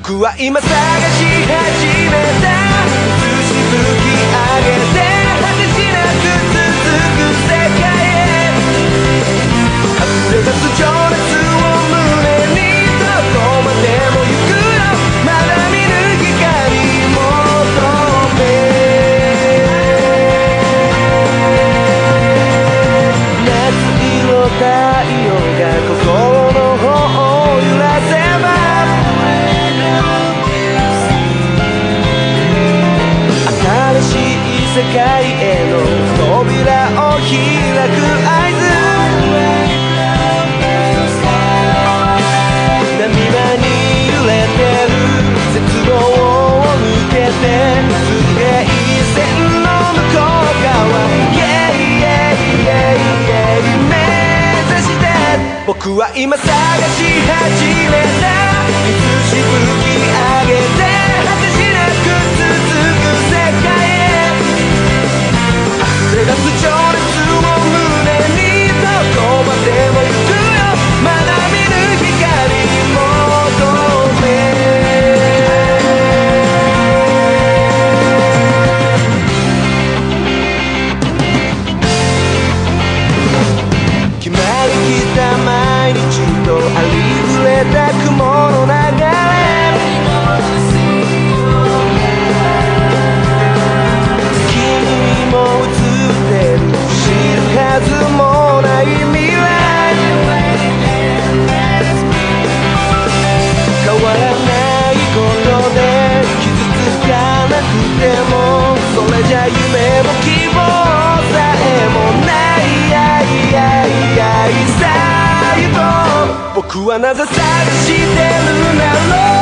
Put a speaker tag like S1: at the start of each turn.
S1: 僕は今探し始めた映し吹き上げて果てしなく続く世界へ溢れ出す情熱を胸にどこまでも行くよまだ見ぬ光求め夏色太陽が心の方を揺らせば世界への扉を開く合図波間に揺れてる絶望を抜けて水平線の向こう側 Yeah, yeah, yeah, yeah 目指して僕は今探し始めたいつしぶき上げて果てしなく続く世界へ出す情熱を胸にどこまでも行くよまだ見ぬ光求め決まりきった毎日とありふれた雲の流れ君もはずもない未来変わらないことで傷つかなくてもそれじゃ夢も希望さえもない最後僕はなぜ探してるんだろう